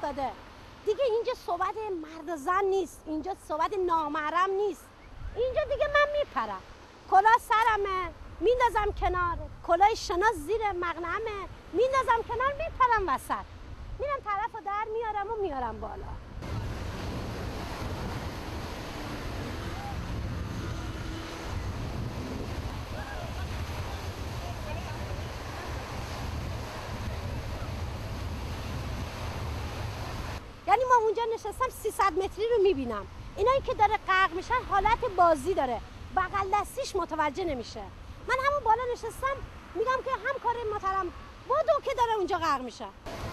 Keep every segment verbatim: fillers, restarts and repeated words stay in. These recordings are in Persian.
افتاده. دیگه اینجا صحبت مرد و زن نیست، اینجا صحبت نامحرم نیست. اینجا دیگه من میپرم، کلاه سرمه میندازم کنار، کلاه شناس زیر مقنعمه میندازم کنار، میپرم وسط، میرم طرف رو در میارم و میارم بالا. یعنی ما اونجا نشستم سیصد متری رو میبینم، اینایی که داره غرق میشن حالت بازی داره، بغل دستیش متوجه نمیشه. من همون بالا نشستم میگم که همکار محترم بودو که داره اونجا غرق میشه.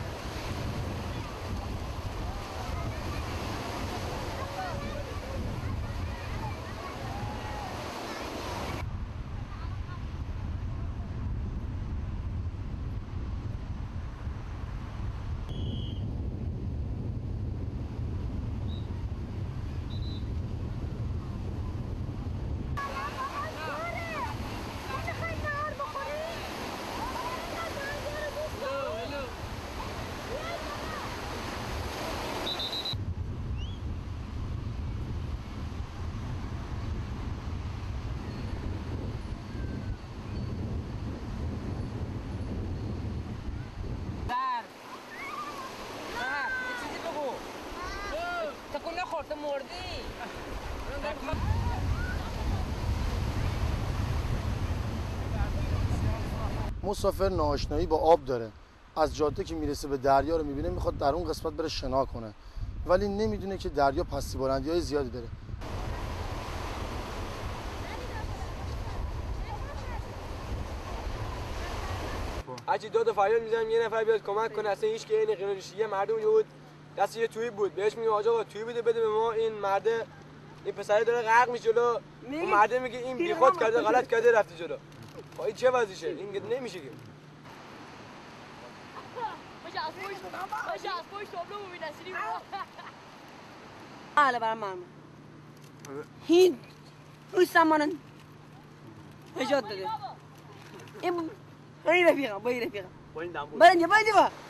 مسافر ناآشنایی با آب داره، از جاده که میرسه به دریا رو میبینه میخواد در اون قسمت بره شنا کنه، ولی نمیدونه که دریا پستی بلندی‌های زیادی داره. هرچی داد و فریاد میزنم یه نفر بیاد کمک کنه، اصلا هیچ که این قنونش یه مردم بود دست یه تویی بود، بهش میگه آقا تویی بده بده به ما، این مرده این پسره داره غرق میشه جلو، اون مرده میگه این بیخود کرده غلط کرده رفته جلو. با این چه وضعشه؟ این نمیشه که باشه از پشت باشه از پشت تابلو می‌بینی حالا برام من هین روی سامان نجات داده این با این رفیقم با این رفیقم با این دنبال با این با